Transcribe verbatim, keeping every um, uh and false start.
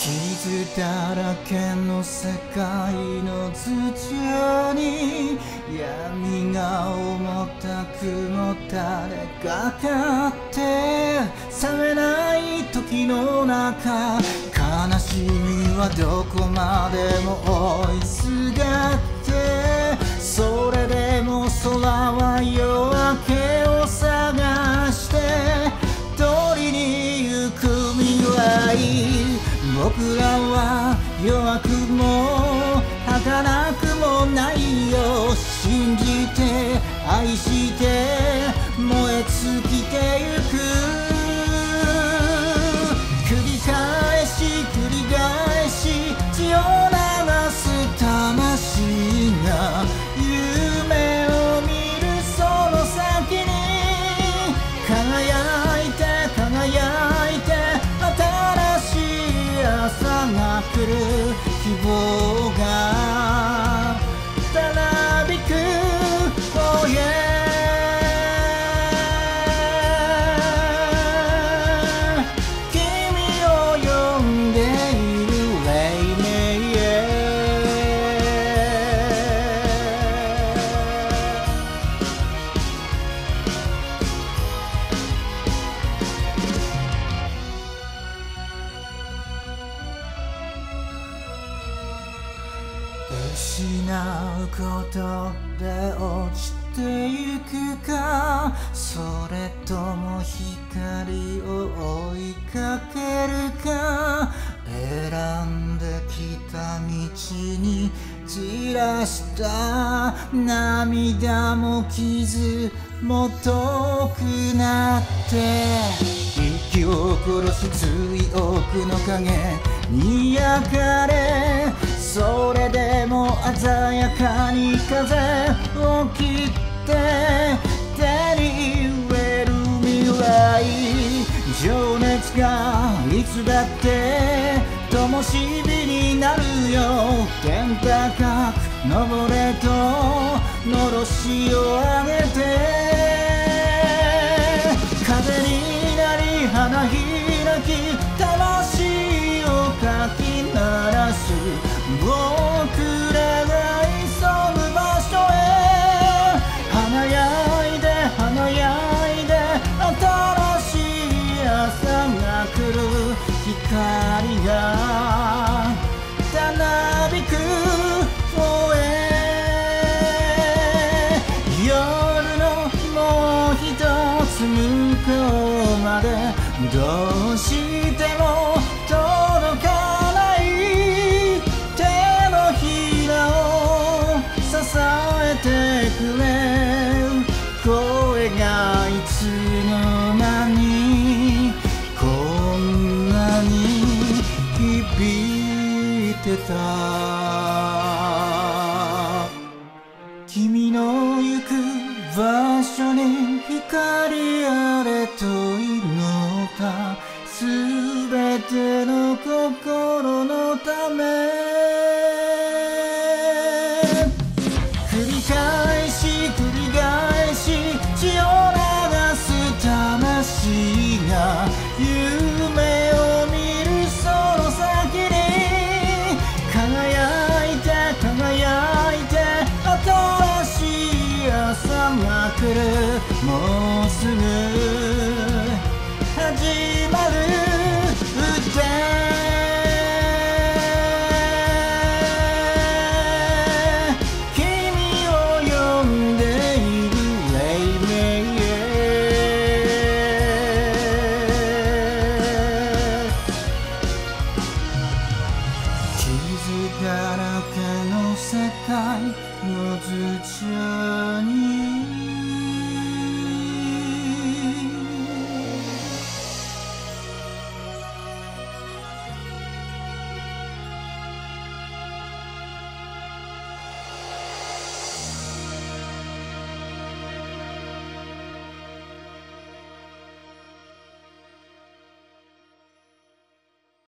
傷だらけの世界の頭上に闇が重たくもたれかかって冷めない時の中、悲しみはどこまでも追いすがって、それでも空は夜明けを探して取りに行く未来。僕らは弱くも儚くもないよ、信じて愛して燃え尽きてゆく。繰り返し繰り返し血を流す魂が夢を見るその先に輝いて輝いて新しい朝が来る。希望がたなびく Oh yeah、 君を呼んでいる黎明へ。失うことで落ちてゆくか、それとも光を追いかけるか、選んできた道に散らした涙も傷も遠くなって、息を殺す追憶の影に焼かれ、それでも鮮やかに風を切って手に入れる未来。情熱がいつだって灯火になるよ。天高く登れとのろしを上げて、風になり花開き魂をかき鳴らす。僕らが急ぐ場所へ華やいで華やいで新しい朝が来る。光がたなびく Oh yeah、 夜のもう一つ向こうまでどうしても届かない手のひらを支えてくれ。声がいつの間にこんなに響いてた。君の行く場所に光あれと祈った。すべての心のため繰り返し繰り返し血を流す魂が夢を見るその先に輝いて輝いて新しい朝が来る。もうすぐ始まる歌。君を呼んでいる黎明へ。傷だらけの世界の頭上